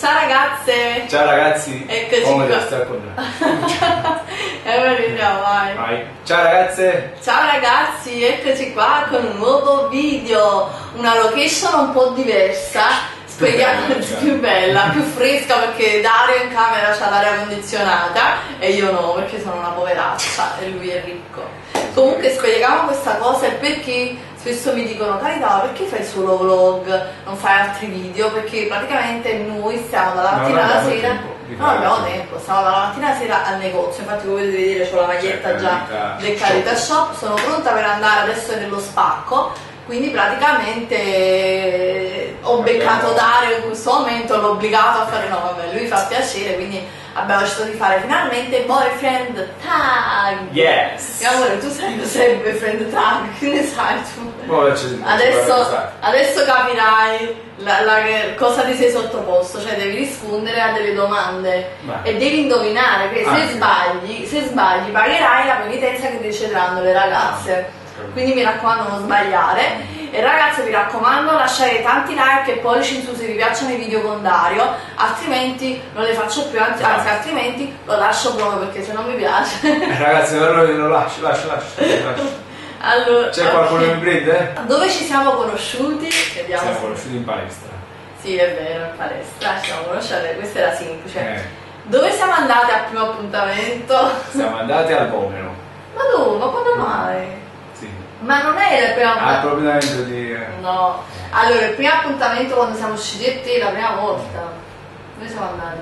Ciao ragazze! Ciao ragazzi! Eccoci come qua. stai con me? Vai. Vai! Ciao ragazze! Ciao ragazzi, eccoci qua con un nuovo video, una location un po' diversa, spieghiamo, più bella, più fresca perché Dario in camera c'ha l'aria condizionata e io no perché sono una poveraccia e lui è ricco. Comunque spieghiamo questa cosa e perché spesso mi dicono Carità, perché fai solo vlog, non fai altri video? Perché praticamente noi stiamo dalla mattina alla sera, non abbiamo tempo, stiamo dalla mattina alla sera al negozio, infatti come potete vedere ho la maglietta già del Carità Shop, sono pronta per andare adesso nello spacco, quindi praticamente ho beccato Dario in questo momento, l'ho obbligato a fare, no vabbè, lui fa piacere, quindi abbiamo deciso di fare finalmente boyfriend tag. Yes! Mio amore, tu sai cos'è il boyfriend tag? Che ne sai tu? Adesso capirai cosa ti sei sottoposto, cioè devi rispondere a delle domande e devi indovinare che se sbagli pagherai la penitenza che ti riceveranno le ragazze. Quindi mi raccomando non sbagliare e ragazze vi raccomando lasciare tanti like e pollici in su se vi piacciono i video con Dario, altrimenti non le faccio più, anzi altrimenti lo lascio proprio perché se non mi piace. Ragazzi allora lo lascio. Allora, c'è qualcuno che mi prende? Dove ci siamo conosciuti? Vediamo. Siamo conosciuti in palestra. Sì è vero, in palestra ci siamo conosciute, questa era semplice. Dove siamo andati al primo appuntamento? Siamo andati al Vomero. Ma dove? Ma quando mai? Ma non era il primo appuntamento di... No. Allora, il primo appuntamento quando siamo usciti e te, la prima volta. Dove siamo andati?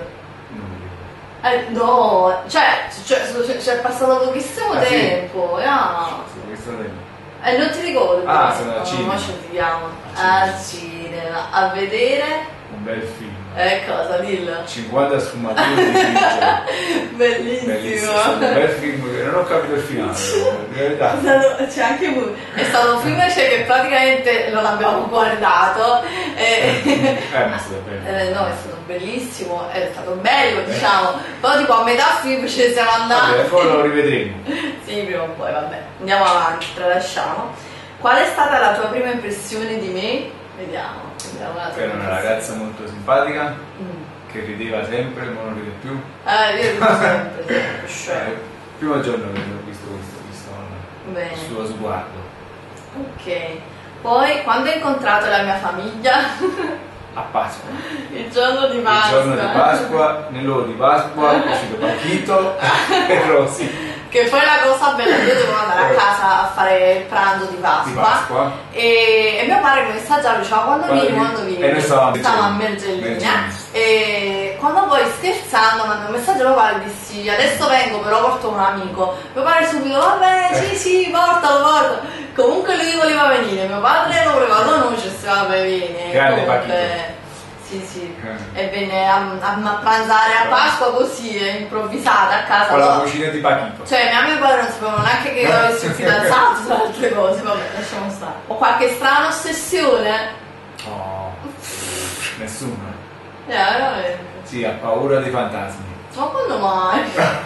No, cioè c'è passato pochissimo tempo. Pochissimo tempo. Non ti ricordi? Sono al cinema. Ma ci vediamo. Al cinema. A vedere... Un bel film. Cosa, dillo. 50 sfumature di grigio. Bellissimo. È un bel film che non ho capito il finale, in verità. C'è anche lui. È stato un film che praticamente non abbiamo guardato. Ma è stato bello. No, è stato bellissimo, è stato bello, diciamo. Poi tipo a metà film ce ne siamo andati. Vabbè, poi lo rivedremo. Sì, prima o poi, vabbè. Andiamo avanti, tralasciamo. Qual è stata la tua prima impressione di me? Vediamo. Era una ragazza molto simpatica, che rideva sempre, ma non ride più. Io rido sempre. Il primo giorno che ho visto Bene. il suo sguardo. Ok. Poi, quando ho incontrato la mia famiglia? A Pasqua. Il giorno di Pasqua. Il giorno di Pasqua, nell'uovo di Pasqua, è uscito Pachito e Rosy. Che poi la cosa bella, io devo andare a casa a fare il pranzo di Pasqua, e mio padre mi messaggiava, diceva quando vieni? E noi stavamo a Mergellina e quando poi scherzando manda un messaggio mio padre e dissi adesso vengo però porto un amico, mio padre subito vabbè sì portalo, comunque lui voleva venire, mio padre lo voleva conoscere, vabbè vieni, grande Pachito. Sì, e venne a pranzare a Pasqua così, improvvisata a casa. Con la cucina di Pachito. Cioè, mia mia e padre non sapevano neanche che io avessi un fidanzato tra altre cose, vabbè, lasciamo stare. Ho qualche strana ossessione? Oh, nessuna. Veramente. Sì, ha paura dei fantasmi. Ma quando mai?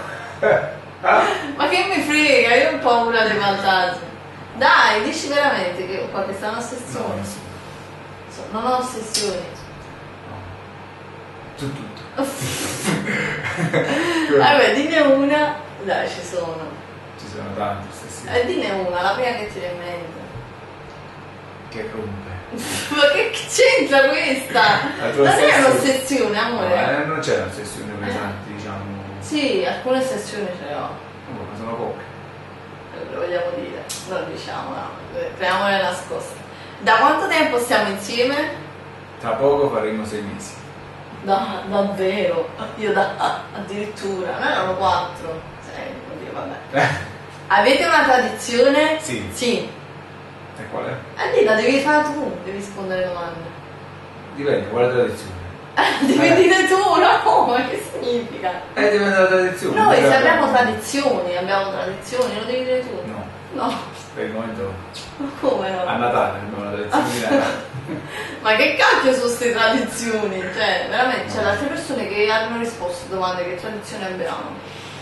Ma che mi frega, io ho paura dei fantasmi. Dai, dici veramente che ho qualche strana ossessione? No, nessuna. Non ho ossessioni. Tutto. Vabbè, dinne una. Dai, ci sono. Ci sono tante ossessioni. Dinne una, la prima che ti viene in mente. Che rompe. Ma che c'entra questa? Non è un'ossessione, amore. Non c'è un'ossessione pesante, diciamo. Sì, alcune ossessioni ce le ho. Ma sono poche. Lo vogliamo dire, non lo diciamo, no. Teniamole nascoste. Da quanto tempo stiamo insieme? Tra poco faremo 6 mesi. Davvero? Io addirittura, noi erano 4. Oddio, vabbè. Avete una tradizione? Sì. Sì. E qual è? La devi fare tu, devi rispondere alle domande. Dipende, quale tradizione? Devi dire tu, no? Ma che significa? Dipende dalla tradizione. Noi se abbiamo tradizioni, lo devi dire tu. No. Per il momento. Ma come no? A Natale abbiamo la tradizione di Natale. Ma che cacchio sono queste tradizioni? Cioè, veramente, c'è altre persone che hanno risposto a domande che tradizioni abbiamo.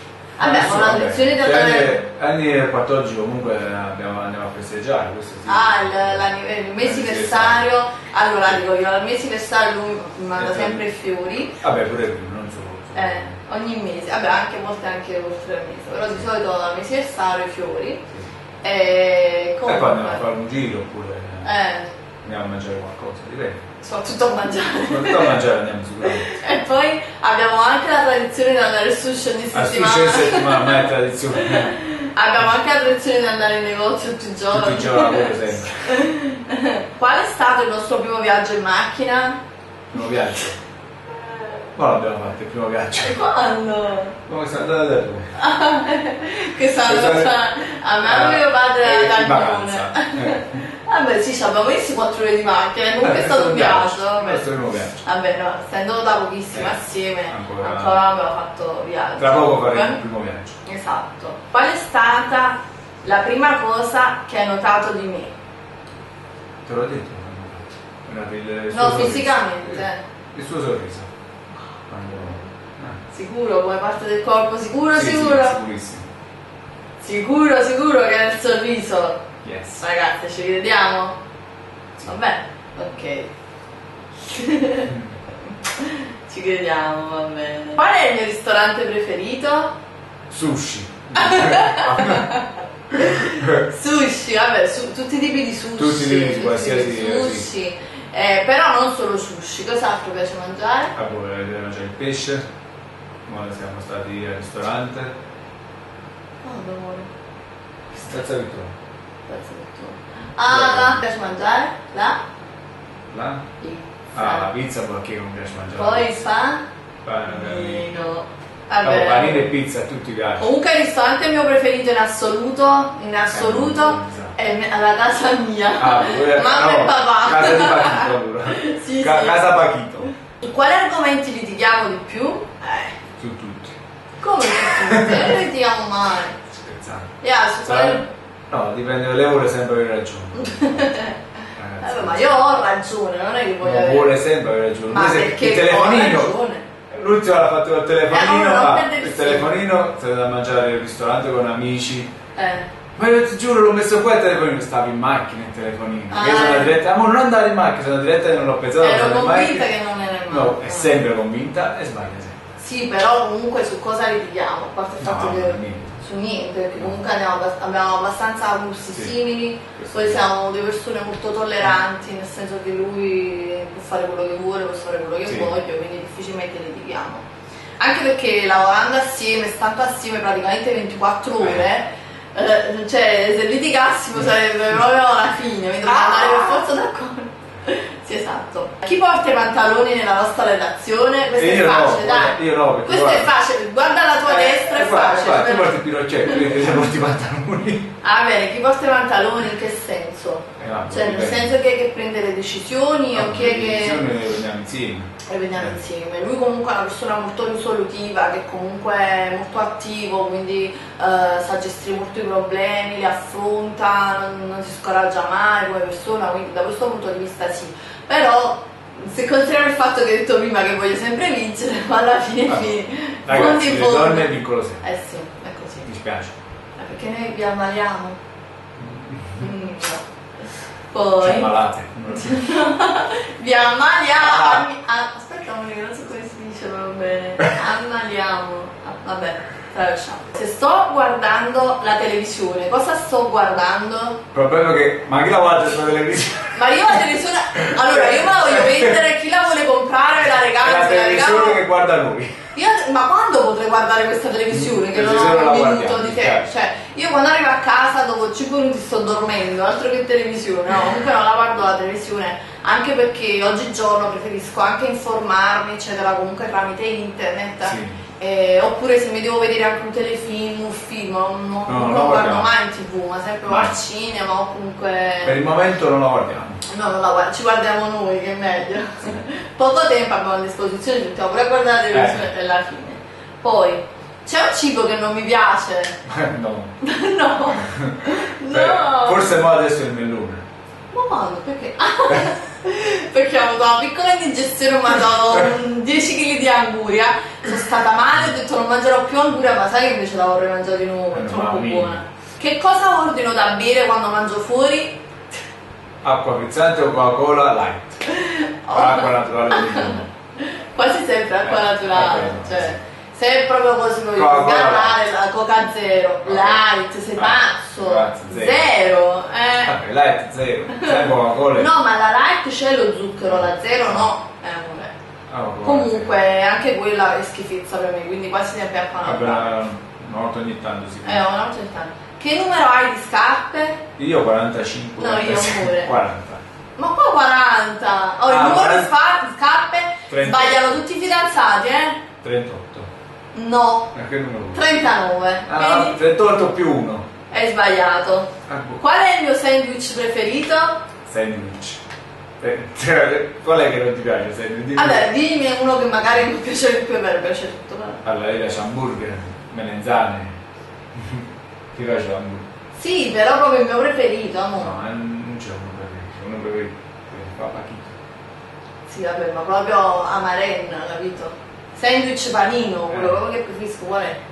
Vabbè, con la tradizione di andare... Anni 14 comunque andiamo a festeggiare, questo sì. Il mesiversario, allora dico io, al mesiversario lui mi manda sempre i fiori. Vabbè, pure prima, non solo. Ogni mese, vabbè, anche volte anche oltre il mese, però di solito al mesiversario i fiori. Sì. E poi andiamo a fare un giro oppure andiamo a mangiare qualcosa, dipende. Soprattutto a mangiare. Soprattutto a mangiare andiamo sicuramente. E poi abbiamo anche la tradizione di andare al sushi ogni settimana. Al sushi ogni settimana, ma è tradizione. Abbiamo anche la tradizione di andare in negozio tutti i giorni. Tutti i giorni, sempre. Qual è stato il nostro primo viaggio in macchina? Primo viaggio? Ma l'abbiamo fatto il primo viaggio. Quando? Come siamo andati da dove? Che sono andata a me e mio padre in vacanza. Vabbè sì, abbiamo visto 4 ore di macchina, comunque è stato un viaggio. Questo è il primo viaggio. Vabbè no, essendo da pochissimo assieme, ancora abbiamo fatto viaggio. Tra poco faremo il primo viaggio. Esatto. Qual è stata la prima cosa che hai notato di me? Te l'ho detto. No, fisicamente. Il suo sorriso. Sicuro, come parte del corpo? Sicuro, sì, sicuro? Sì, sicurissimo. Sicuro che è il sorriso. Yes. Ragazzi, ci crediamo? Sì. Vabbè, ok. Ci crediamo, va bene. Qual è il mio ristorante preferito? Sushi. Sushi, vabbè, tutti i tipi di sushi. Tutti i tipi di qualsiasi sushi. Sì. Però non solo sushi, cos'altro piace mangiare? Deve mangiare il pesce. Ora siamo stati al ristorante. Oh, amore. Piazza Vittoria. Là piace mangiare? Là? Pizza. La pizza perché non piace mangiare? Poi panino. Vabbè. Panino e pizza a tutti piace. Comunque il ristorante mio preferito in assoluto è la casa mia. Mamma e papà. Casa di Pachito allora. Sì, Casa Pachito. Quali argomenti litighiamo di più? Su tutti. Come su tutti? Non litighiamo mai. Scherzando. No, dipende, lei vuole sempre avere ragione. Ma io ho ragione, non è che voglio avere. Vuole sempre avere ragione. Ma perché il telefonino. Ho ragione. L'ultimo l'ha fatto col telefonino, il telefonino si è andato a mangiare al ristorante con amici. Ma io ti giuro, l'ho messo qua il telefonino, stavo in macchina il telefonino. Io sono diretta, non andare in macchina, sono diretta e non l'ho pensato. Ero convinta che non era in macchina. No, è sempre convinta e sbaglia sempre. Sì, però comunque su cosa litighiamo? A parte il fatto che su niente, perché comunque abbiamo abbastanza gusti simili, poi siamo due persone molto tolleranti, nel senso che lui può fare quello che vuole, posso fare quello che voglio, quindi difficilmente litighiamo. Anche perché lavorando assieme, stando assieme praticamente 24 ore, cioè se litigassimo sarebbe proprio la fine, quindi dobbiamo andare per forza d'accordo. Sì, esatto. Chi porta i pantaloni nella nostra relazione? Questo è facile, dai. Io no, perché questo è facile, guarda la tua destra, è facile. Tu porti il pinocchietto, quindi se porti i pantaloni. Ah, bene, chi porta i pantaloni in che senso? Cioè nel senso che prende le decisioni o chi è che... Le vediamo insieme. Le vediamo insieme. Lui comunque è una persona molto risolutiva, che comunque è molto attivo, quindi sa gestire molto i problemi, li affronta, non si scoraggia mai come persona, quindi da questo punto di vista sì. Però se consideriamo il fatto che hai detto prima che voglio sempre vincere, ma alla fine ragazzi, le donne vincono sempre. Sì, è così. Mi spiace. Perché noi vi ammaliamo. Poi ci ammalate. vi ammaliamo. Aspetta, non so come si dice, va bene. Ammaliamo. Vabbè, tralasciamo. Se sto guardando la televisione, cosa sto guardando? Il problema è che ma chi la guarda sulla televisione? Ma io la televisione, allora io me la voglio vendere, chi la vuole comprare la regalo. La televisione che guarda lui. Ma quando potrei guardare questa televisione che non ho un minuto di tempo? Cioè, io quando arrivo a casa dopo 5 minuti sto dormendo, altro che televisione, no, comunque non la guardo la televisione, anche perché oggigiorno preferisco anche informarmi, eccetera, comunque tramite internet. Sì. Oppure se mi devo vedere anche un telefilm, un film, non guardo mai in TV, ma sempre al cinema o comunque. Per il momento non la guardiamo. No, non la guardiamo, ci guardiamo noi che è meglio. Poco tempo abbiamo a disposizione, ci mettiamo pure a guardare la televisione e alla fine. Poi c'è un cibo che non mi piace? No. No. No. Forse mo adesso è il melone. Ma quando? Perché? Perché ho avuto una piccola indigestione, ho mangiato 10 kg di anguria, sono stata male, ho detto non mangerò più angura, ma sai che invece la vorrei mangiare di nuovo, è troppo buona. Che cosa ordino da bere quando mangio fuori? Acqua frizzante o Coca-Cola light? Acqua naturale. Quasi sempre acqua naturale, cioè se proprio così voglio sgarrare la Coca zero, light, sei pazzo, zero. Light zero, Coca-Cola. No, ma la light c'è lo zucchero, la zero no. Comunque anche quella è schifezza per me, quindi quasi sempre acqua naturale. Una volta ogni tanto si una volta ogni tanto. Che numero hai di scarpe? Io 45. No, io pure. 40. Ma qua 40! Oh, il numero di scarpe 38. Sbagliano tutti i fidanzati, 38. No. Che numero? 39. Ah, 38 più 1. È sbagliato. Qual è il mio sandwich preferito? Sandwich. Qual è che non ti piace? Sandwich? Vabbè, dimmi uno che magari mi piace di più, a me piace tutto. Allora, io piace hamburger, melenzane. Ti piace l'hamburger? Sì, però proprio il mio preferito, amore. No, non c'è uno preferito. Fa pachito. Sì, vabbè, ma proprio Amarenna, capito? Sandwich panino, quello proprio che preferisco, qual è?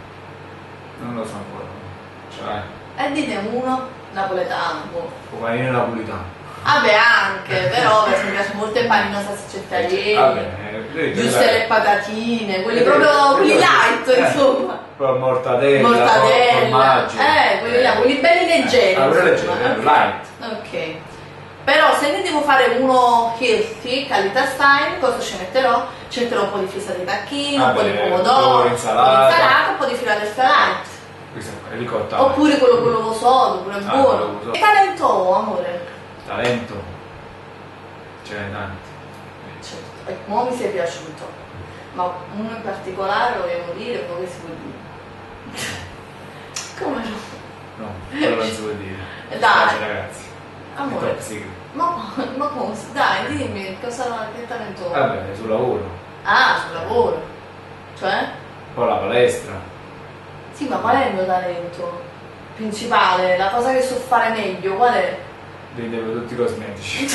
Non lo so ancora. Cioè. Dite uno napoletano. O panino napoletano. Vabbè, anche, però mi piace molto il panino salsicetta giuste le patatine, quelli proprio quelli light, insomma. Poi mortadella, formaggio. Quelli là, quelli belli leggeri. Light. Ok. Però se ne devo fare uno healthy, qualità style, cosa ci metterò? Ci metterò un po' di fissa di tacchino, un po' di pomodoro, insalata, un po' di Philadelphia light. Questo è ricotta. Oppure quello sodo, pure buono. Che talento ho, amore? Talento? Ce n'è tanti. Certo, e mo mi sei piaciuto. Ma uno in particolare lo vogliamo dire, poi che si può dire? Come no? No, quello non si può dire. Dai, ragazzi. Amore, ma come? Dai, dimmi che talento ho. Vabbè, sul lavoro. Ah, sul lavoro. Cioè? Poi la palestra. Sì, ma qual è il mio talento principale? La cosa che so fare meglio, qual è? Dei prodotti cosmetici.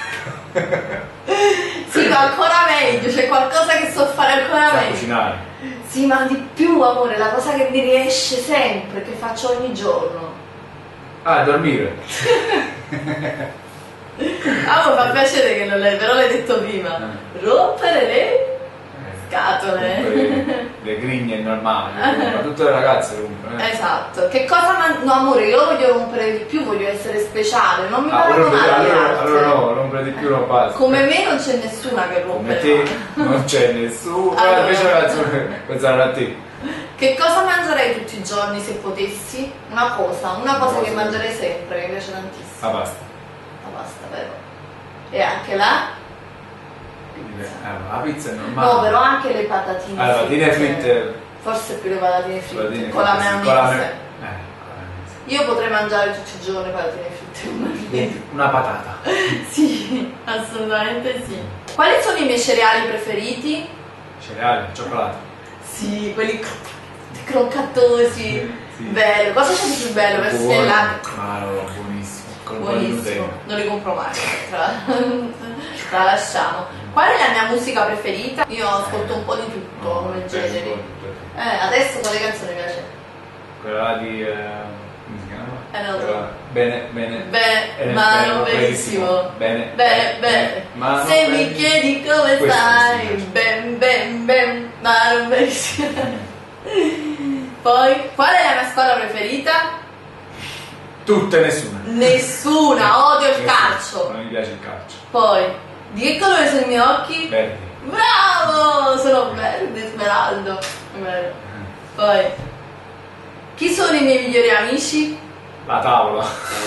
Sì, ma ancora meglio, c'è qualcosa che so fare ancora meglio. Cucinare. Sì, ma di più, amore, la cosa che mi riesce sempre, che faccio ogni giorno. Dormire. Mi fa piacere che non l'hai, però l'hai detto prima. Rompere le scatole. Le grigne normali, ma tutte le ragazze rompono. Esatto. Che cosa no, amore, io voglio rompere di più, voglio essere speciale, non mi paragonare. Allora no, rompere di più non basta. Come me non c'è nessuna che rompe. Come te non c'è nessuno. Allora. Invece ragazzi, pensare a te. Che cosa mangerei tutti i giorni se potessi? Una cosa che mangerei sempre, che mi piace tantissimo. La pasta. La pasta, vero? E anche la pizza è normale. No, però anche le patatine. Le patatine fritte. Forse più le patatine fritte. Con la maionese. Io potrei mangiare tutti i giorni patatine fritte. Una patata. Sì, assolutamente sì. Quali sono i miei cereali preferiti? Cereali, cioccolato. Sì, quelli croccatosi. Sì. Bello. Cosa c'è di più bello per stellato? Buonissimo. Buonissimo. Non li compro mai. Tralasciamo. Qual è la mia musica preferita? Io ascolto un po' di tutto come generi. Adesso quale canzone mi piace? Quella di come si chiama? Non lo so. Bene, ma non benissimo. Bene. Ma se mi chiedi come stai, ben, ma non benissimo. Poi, qual è la mia squadra preferita? Tutte, nessuna. Nessuna, odio il calcio. Non mi piace il calcio. Poi, di che colore sono i miei occhi? Verdi. Bravo, sono verde, smeraldo. Poi, chi sono i miei migliori amici? La tavola.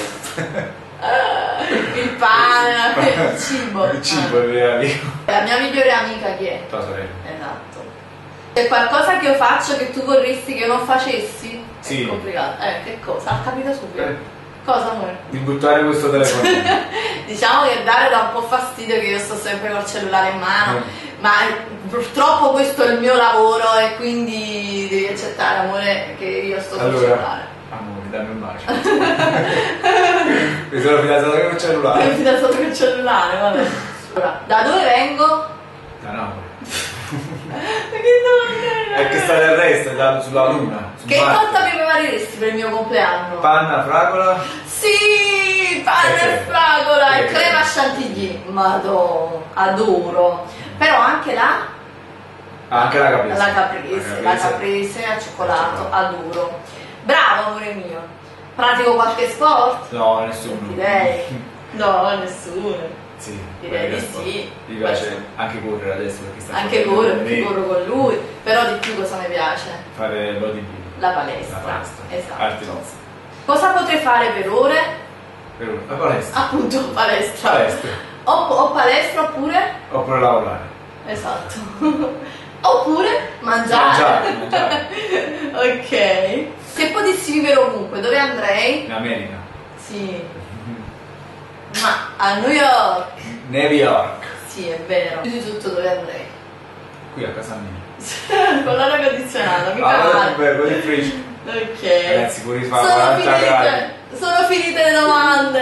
Il pane, il cibo. Il cibo è il mio amico. La mia migliore amica chi è? Tua sorella. Esatto. C'è qualcosa che io faccio che tu vorresti che io non facessi? Sì. È complicato. Che cosa? Ha capito subito. Cosa, amore? Di buttare questo telefono. Diciamo che Dario dà un po' fastidio che io sto sempre col cellulare in mano, ma purtroppo questo è il mio lavoro e quindi devi accettare, amore, che io sto col cellulare. Amore, dammi un bacio. Mi sono fidanzato con il cellulare. Mi sono fidanzato con il cellulare, vabbè. Da dove vengo? Da Napoli. Che È che sta del resto, è dato sulla luna. Che torta mi prepareresti per il mio compleanno? Panna, fragola? Sì, panna e fragola e crema chantilly. Madò, adoro. Però anche anche la caprese. La caprese al cioccolato, adoro. Bravo amore mio. Pratico qualche sport? No, nessuno. Direi. No, nessuno. Sì, direi di sì. Mi piace anche correre adesso perché sta anche corro con lui, però di più cosa mi piace? Fare bodybuilding. La palestra. Esatto. Arte nostra. Cosa potrei fare per ore? Per ore? La palestra. Appunto, palestra. O palestra oppure lavorare. Esatto. Oppure mangiare. Ok. Se potessi vivere ovunque, dove andrei? In America. Sì. Ma a New York. New York. Sì, è vero. Più di tutto dove andrei? Qui a casa mia. Con l'aria condizionata, mica male. Con il fridge. Ok. Ragazzi, pure fa 40 gradi. Sono finite le domande.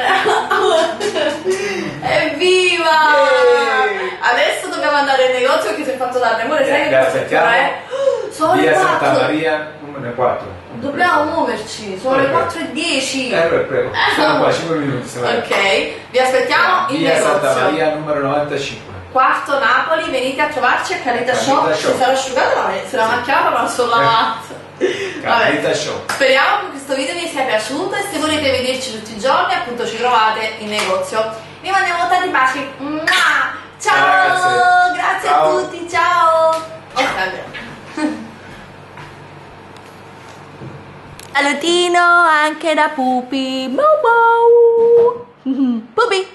Evviva! Adesso dobbiamo andare in negozio perché si è fatto tardi. Amore, sai che aspettiamo. Sono le Via 4. Santa Maria, numero 4. Dobbiamo muoverci, sono le 4:10. Prego. Siamo qua 5 minuti. Ok, vi aspettiamo in Via negozio. Santa Maria, numero 95. Quarto Napoli, venite a trovarci a Carita Shop. Si sarà asciugata, se la macchiata ma sono lavata. Carita Shop. Speriamo che questo video vi sia piaciuto e se volete vederci tutti i giorni appunto ci trovate in negozio. Vi mandiamo tanti baci. Ciao, grazie a tutti, ciao. Salutino anche da Pupi. Pupi.